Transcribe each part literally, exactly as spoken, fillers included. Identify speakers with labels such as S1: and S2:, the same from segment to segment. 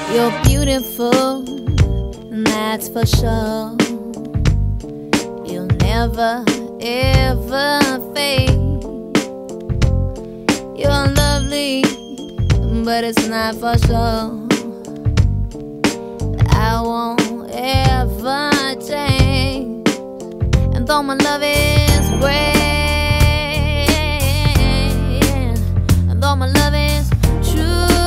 S1: You're beautiful, and that's for sure. You'll never, ever fade. You're lovely, but it's not for sure. I won't ever change. And though my love is great, and though my love is true,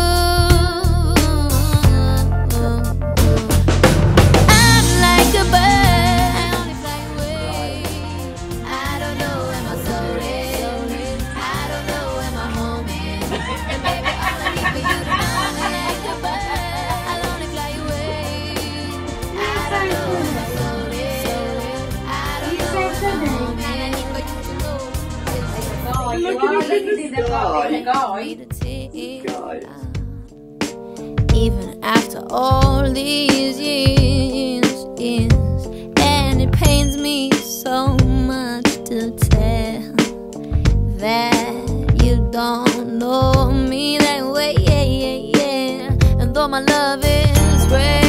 S1: I'm like a bird, I only fly away. I don't know where my soul is, I don't know where my home is. And baby, all I need for you to know, I'm like a bird, I'll only fly away. I don't know where my soul is, I don't know where my home is. And I need for you to know,
S2: Look at this guy.
S1: guy. Even after all these years, years, and it pains me so much to tell that you don't know me that way, yeah, yeah, yeah. And though my love is real,